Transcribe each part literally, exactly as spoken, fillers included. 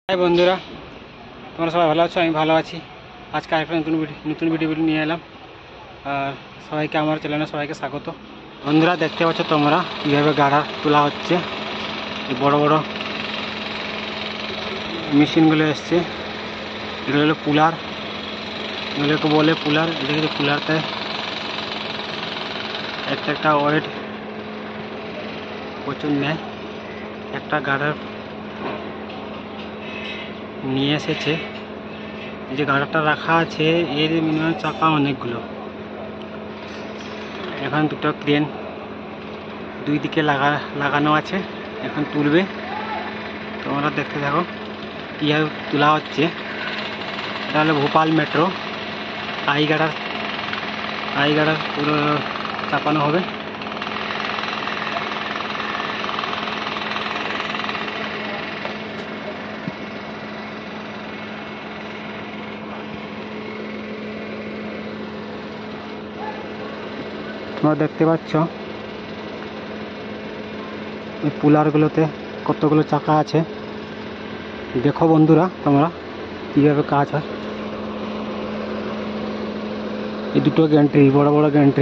High বন্ধুরা, তোমরা সবাই ভালো আছো? আমি ভালো আছি। আজকে আরেকটা নতুন নতুন ভিডিও নিয়ে এলাম। আর সবাইকে আমার চ্যানেলে সবাইকে স্বাগত। বন্ধুরা, দেখতে পাচ্ছ তোমরা কীভাবে গাড়া তোলা হচ্ছে। এই বড় বড় মেশিনগুলো এসছে, এগুলো হলো পুলার, এগুলোকে বলে পুলার। এদিকে পুলারতে একটা একটা ওয়েট প্রচুর নেয়। একটা গাড়ার নিয়ে এসেছে, যে গাড়াটা রাখা আছে এর মিনিমাম চাকা অনেকগুলো। এখন দুটো ক্রেন দুই দিকে লাগা লাগানো আছে, এখন তুলবে। তোমরা দেখতে থাকো কীভাবে তোলা হচ্ছে। এটা হলো Bhopal metro, I girder I girder পুরো চাপানো হবে। তোমরা দেখতে পাচ্ছ এই পুলারগুলোতে কতগুলো চাকা আছে। দেখো বন্ধুরা, তোমরা কীভাবে কাজ হয়। এই দুটো গ্যান্ট্রি, বড় বড় গ্যান্ট্রি,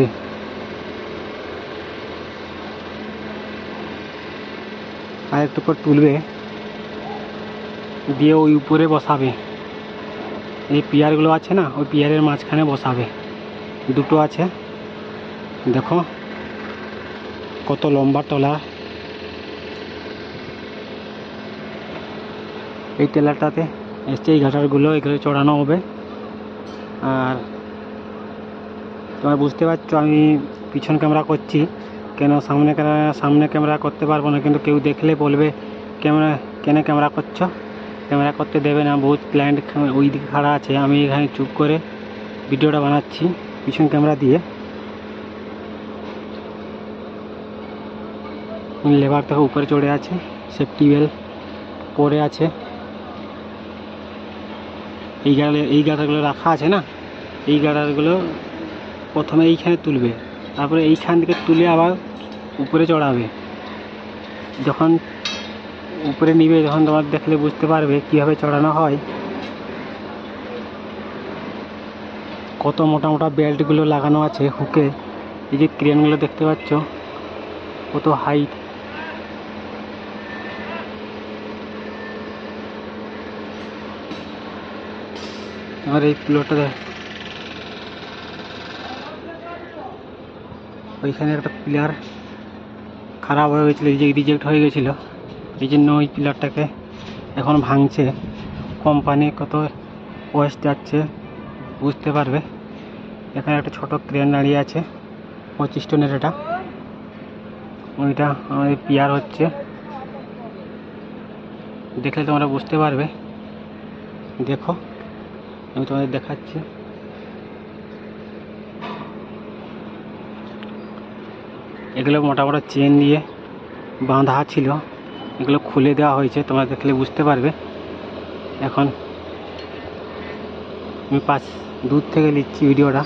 আর একটু পর তুলবে, দিয়ে ওই উপরে বসাবে। এই পিয়ারগুলো আছে না, ওই পিয়ারের মাঝখানে বসাবে। দুটো আছে, দেখো কত লম্বা টলা। এই টেলারটাতে এসছে এই ঘাটারগুলো, এগুলো চড়ানো হবে। আর তোমরা বুঝতে পারছো আমি পিছন ক্যামেরা করছি কেন, সামনে ক্যামেরা সামনে ক্যামেরা করতে পারবো না। কিন্তু কেউ দেখলে বলবে ক্যামেরা কেন ক্যামেরা করছো, ক্যামেরা করতে দেবে না। বহুত ক্লায়েন্ট ওই দিকে খাড়া আছে, আমি এখানে চুপ করে ভিডিওটা বানাচ্ছি পিছন ক্যামেরা দিয়ে। লেবার থেকে উপরে চড়ে আছে, সেফটি বেল্ট পরে আছে। এই গাড়ি এই গাড়াগুলো রাখা আছে না, এই গাড়াগুলো প্রথমে এইখানে তুলবে, তারপরে এইখান থেকে তুলে আবার উপরে চড়াবে। যখন উপরে নিবে, যখন তোমার দেখলে বুঝতে পারবে কীভাবে চড়ানো হয়। কত মোটা মোটা বেল্টগুলো লাগানো আছে হুকে। এই যে ক্রেনগুলো দেখতে পাচ্ছ কত হাইট। আর এই প্লটটা দেখ, ওইখানে একটা পিলার খারাপ হয়ে গেছিলো, এই যে রিজেক্ট হয়ে গেছিলো, এই জন্য ওই পিলারটাকে এখন ভাঙছে। কোম্পানি কত ওয়েস্ট যাচ্ছে বুঝতে পারবে। এখানে একটা ছোট ক্রেন দাঁড়িয়ে আছে, পঁচিশ টনের। এটা ওইটা আমাদের পিয়ার হচ্ছে, দেখলে তোমরা বুঝতে পারবে। দেখো আমি তোমাদের দেখাচ্ছি। এগুলো মোটা মোটা চেন দিয়ে বাঁধা ছিল, এগুলো খুলে দেওয়া হয়েছে, তোমরা দেখলে বুঝতে পারবে। এখন আমি পাঁচ দূর থেকে নিচ্ছি ভিডিওটা।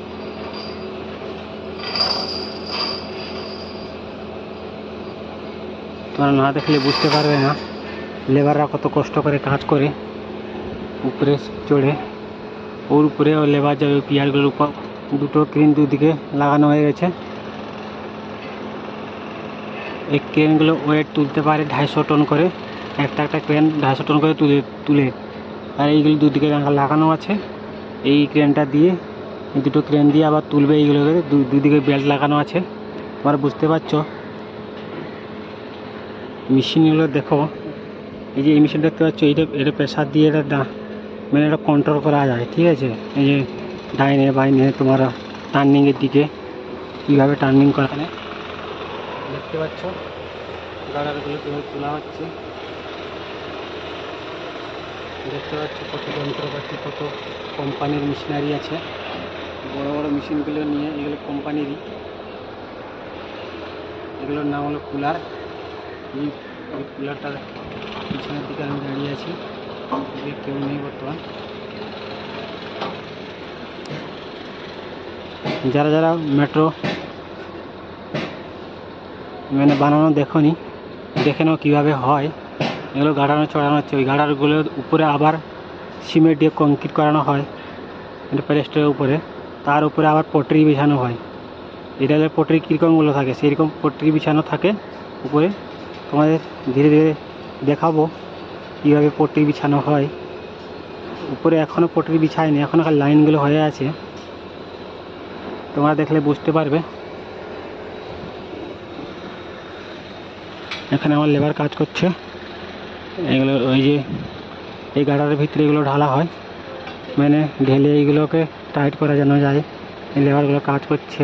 তোমরা না দেখলে বুঝতে পারবে না লেবাররা কত কষ্ট করে কাজ করে উপরে চড়ে। ওর উপরে ও লেবার যাবে পিয়ারগুলোর উপর। দুটো ক্রেন দুদিকে লাগানো হয়ে গেছে। এই ক্রেনগুলো ওয়েট তুলতে পারে ঢাইশো টন করে, একটা একটা ক্রেন ঢাইশো টন করে তুলে তুলে আর এইগুলো দুদিকে লাগানো আছে। এই ক্রেনটা দিয়ে, এই দুটো ক্রেন দিয়ে আবার তুলবে এইগুলোকে। দুদিকে বেল্ট লাগানো আছে, তোমরা বুঝতে পারছো। মেশিনগুলো দেখো, এই যে এই মেশিন দেখতে পাচ্ছ, এইটা এটা প্রেশার দিয়ে এটা মানে এটা কন্ট্রোল করা যায়, ঠিক আছে। এই যে ডাইনে বাইনে তোমার টার্নিংয়ের দিকে কীভাবে টার্নিং করা যায় দেখতে পাচ্ছ। গাড়ারগুলো কীভাবে তোলা হচ্ছে দেখতে পাচ্ছ। কত যন্ত্রপাতি, কত কোম্পানির মেশিনারি আছে। বড় বড় মেশিনগুলো নিয়ে, এগুলো কোম্পানিরই। এগুলোর নাম হলো কুলার। এই কুলারটার পিছনের দিকে আমি দাঁড়িয়ে আছি, কেউ নেই বর্তমান। যারা যারা মেট্রো মানে বানানো দেখো নি, দেখে নাও কীভাবে হয়। এগুলো গাড়ানো চড়ানো হচ্ছে। ওই গাড়ারগুলোর উপরে আবার সিমেন্ট দিয়ে কংক্রিট করানো হয় প্যালেস্টারের উপরে, তার উপরে আবার পটরি বিছানো হয়। এটা হলে পটরি কীরকমগুলো থাকে সেরকম পটরি বিছানো থাকে উপরে। তোমাদের ধীরে ধীরে দেখাবো কীভাবে পটরি বিছানো হয়। উপরে এখনও পটরি বিছায়নি, এখনও খালি লাইনগুলো হয়ে আছে, তোমরা দেখলে বুঝতে পারবে। এখানে আমার লেবার কাজ করছে। এগুলো ওই যে এই গাড়ার ভিতরে এগুলো ঢালা হয়, মানে ঢেলে এইগুলোকে টাইট করা যেন যায়। এই লেবারগুলো কাজ করছে।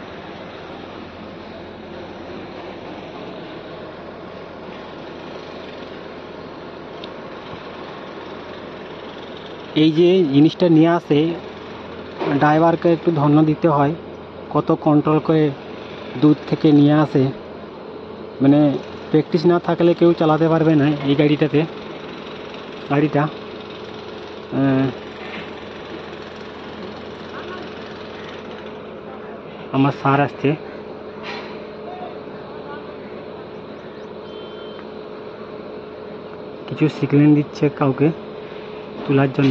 এই যে জিনিসটা নিয়ে আসে ড্রাইভারকে একটু ধন্য দিতে হয়, কত কন্ট্রোল করে দূর থেকে নিয়ে আসে। মানে প্র্যাকটিস না থাকলে কেউ চালাতে পারবে না এই গাড়িটাতে। গাড়িটা আমার স্যার আসছে, কিছু সিগন্যাল দিচ্ছে কাউকে তোলার জন্য।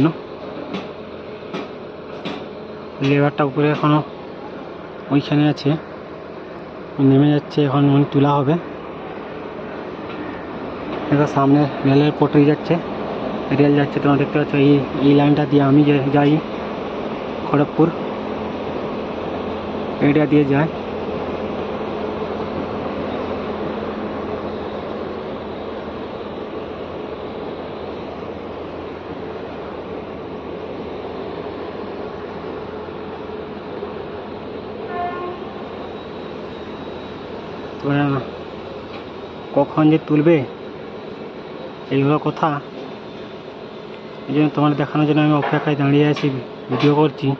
লেবারটা উপরে এখনো ওইখানে আছে, নেমে যাচ্ছে, এখন মনে তোলা হবে। এবার সামনে রেলের পটরি যাচ্ছে, রেল যাচ্ছে, তোমরা দেখতে পাচ্ছ। এই এই লাইনটা দিয়ে আমি যাই খড়গপুর, এইটা দিয়ে যায়। কখন যে তুলবে এইগুলো কথা, এই জন্য তোমার দেখানোর জন্য আমি অপেক্ষায় দাঁড়িয়ে আছি, ভিডিও করছি।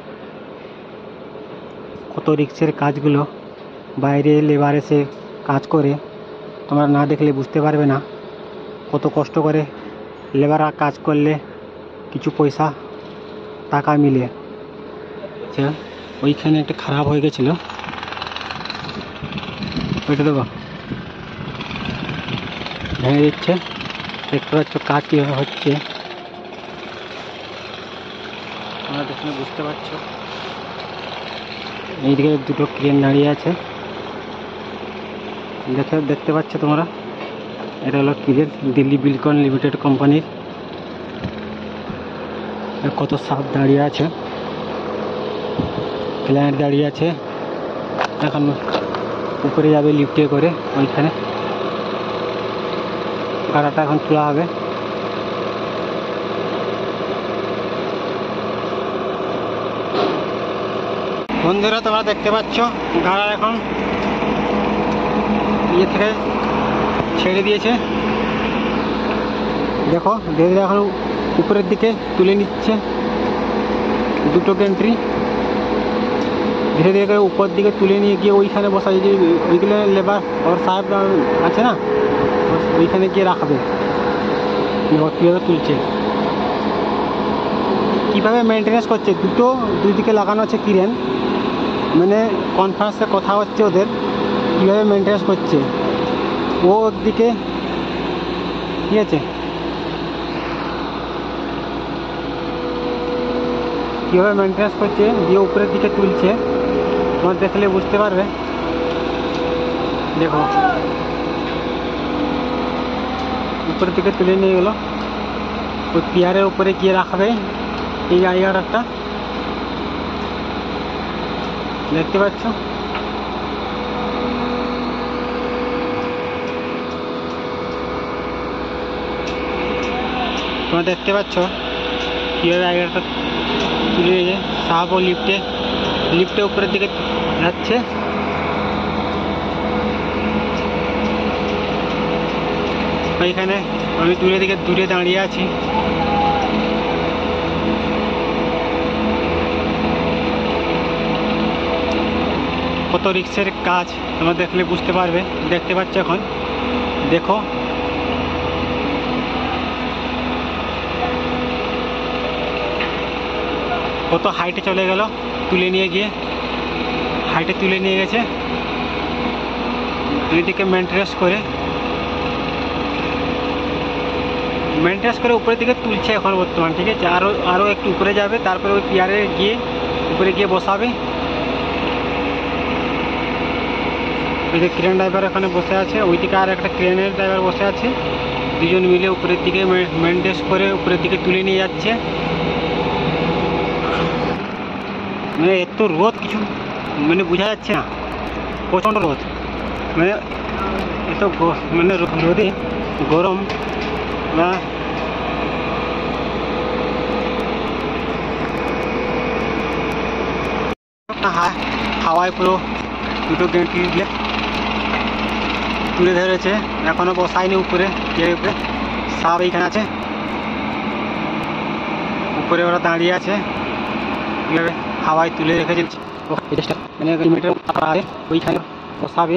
কত রিক্সের কাজগুলো, বাইরে লেবার এসে কাজ করে, তোমরা না দেখলে বুঝতে পারবে না কত কষ্ট করে লেবাররা কাজ করলে কিছু পয়সা টাকা মিলে। আচ্ছা, ওইখানে একটা খারাপ হয়ে গেছিলো, ওইটা দেবো ভেঙে দিচ্ছে। দেখতে পাচ্ছ কাজ কীভাবে হচ্ছে, তোমরা দেখলে বুঝতে পারছো। এইদিকে দুটো ক্রেন দাঁড়িয়ে আছে, দেখে দেখতে পাচ্ছ তোমরা। এটা হলো ক্রেন, দিল্লি বিলকন লিমিটেড কোম্পানির। কত সাপ দাঁড়িয়ে আছে, ক্লায়েন্ট দাঁড়িয়ে আছে। এখন উপরে যাবে লিফটে করে, ওইখানে গাড়াটা এখন তোলা হবে। বন্ধুরা তোমরা দেখতে পাচ্ছ গাড়া এখন ইয়ে থেকে ছেড়ে দিয়েছে। দেখো ধীরে ধীরে এখন উপরের দিকে তুলে নিচ্ছে দুটো গেন্ট্রি, ধীরে ধীরে করে উপর দিকে তুলে নিয়ে গিয়ে ওইখানে বসা, যে ওইগুলো লেবার ওর সাহেব আছে না, ওইখানে গিয়ে রাখবে। কীভাবে তুলছে, কীভাবে মেনটেনেন্স করছে, দুটো দুই দিকে লাগানো আছে ক্রেন, মানে কনফারেন্সে কথা হচ্ছে ওদের কীভাবে মেনটেনেন্স করছে। ও একদিকে ঠিক আছে, কীভাবে মেনটেনেন্স করছে দিয়ে উপরের দিকে তুলছে, তোমার দেখলে বুঝতে পারবে। দেখো উপরের দিকে তুলে নিয়ে গেলো, ওই পিয়ারের উপরে গিয়ে রাখবে এই জায়গাটা, দেখতে পাচ্ছ। তোমরা দেখতে পাচ্ছ কীভাবে জায়গাটা তুলে নিয়ে সাহাব ও লিফটে লিফটে উপরের দিকে যাচ্ছে। ওইখানে আমি দূরে দিকে দূরে দাঁড়িয়ে আছি। কত রিক্সের কাজ তোমরা দেখলে বুঝতে পারবে, দেখতে পাচ্ছ। এখন দেখো কত হাইটে চলে গেল, তুলে নিয়ে গিয়ে হাইটে তুলে নিয়ে গেছে। এইদিকে মেনটেনেন্স করে মেনটেন্স করে উপরের দিকে তুলছে এখন বর্তমান, ঠিক আছে। আরও আরও একটু উপরে যাবে, তারপরে ওই পিয়ারে গিয়ে উপরে গিয়ে বসাবে। ওই যে ক্রেন ড্রাইভার এখানে বসে আছে, ওইদিকে আর একটা ক্রেনের ড্রাইভার বসে আছে, দুজন মিলে উপরের দিকে মেনটেন্স করে উপরের দিকে তুলে নিয়ে যাচ্ছে। মানে এত রোদ কিছু মানে বোঝা যাচ্ছে না, প্রচণ্ড রোদ, মানে এত মানে রোদে গরম না। হাওয়ায় পুরো দুটো গেঁটি দিয়ে তুলে ধরেছে, এখনো বসায়নি উপরে। কে উপরে সব এইখানে আছে, উপরে ওরা দাঁড়িয়ে আছে, হাওয়ায় তুলে রেখেছে। মানে ওইখানে বসাবে।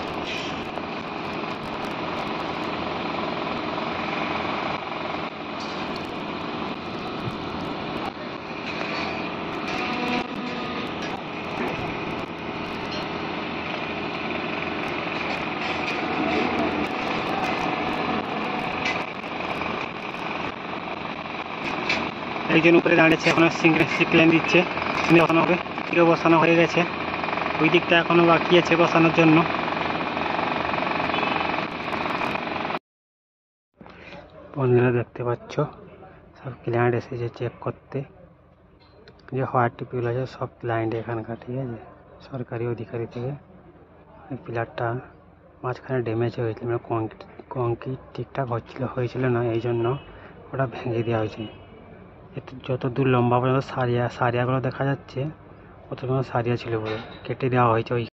একজন উপরে দাঁড়িয়েছে, এখনো সিকলাইন দিচ্ছে, বসানো হবে। কেউ বসানো হয়ে গেছে, ওই দিকটা এখনো বাকি আছে বসানোর জন্য। বন্ধুরা দেখতে পাচ্ছ সব ক্লায়েন্ট এসেছে চেক করতে, যে হোয়াইট টিপিগুলো আছে সব ক্লায়েন্ট এখানকার, ঠিক আছে, সরকারি অধিকারী থেকে। পিলারটা মাঝখানে ড্যামেজ হয়েছিল, মানে কংক্রিট কংক্রিট ঠিকঠাক হচ্ছিল হয়েছিল না, এই জন্য ওটা ভেঙে দেওয়া হয়েছে। এতে যত দূর লম্বা পর্যন্ত সারিয়া সারিয়াগুলো দেখা যাচ্ছে, অত পর্যন্ত সারিয়া ছিল বলে কেটে দেওয়া হয়েছে ওই